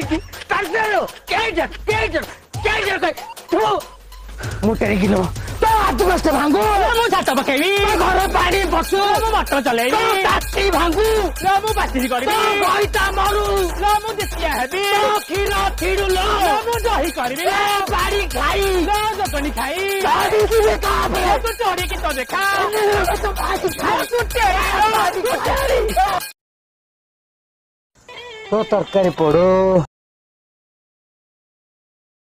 मुटेरी kilo तो हाथ कष्ट भांगू मु छात पकेबी घर पानी पशु मु मोटर चलेबी ताती भांगू मु बाती करबी गईता मरु मु देसिया हेबी क्षीर छिड़ू मु दही करबी बाड़ी खाई जतनी खाई गाड़ी दिबे का तू चोरी की तो देखा तो बाती खाई तू तेरा तो तरकारी पड़ो